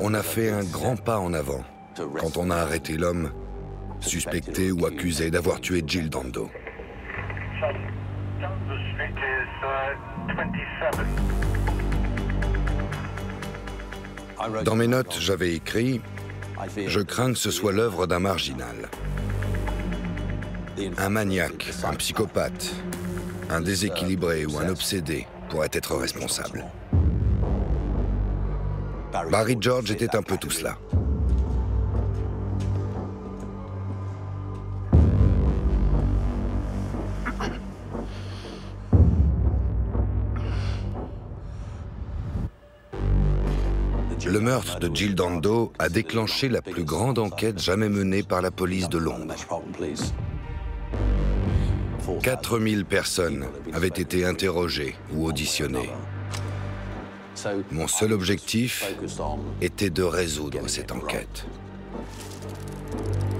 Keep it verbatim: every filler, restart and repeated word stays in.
On a fait un grand pas en avant quand on a arrêté l'homme suspecté ou accusé d'avoir tué Jill Dando. Dans mes notes, j'avais écrit « Je crains que ce soit l'œuvre d'un marginal. Un maniaque, un psychopathe, un déséquilibré ou un obsédé pourrait être responsable. » Barry George était un peu tout cela. Le meurtre de Jill Dando a déclenché la plus grande enquête jamais menée par la police de Londres. quatre mille personnes avaient été interrogées ou auditionnées. Mon seul objectif était de résoudre cette enquête.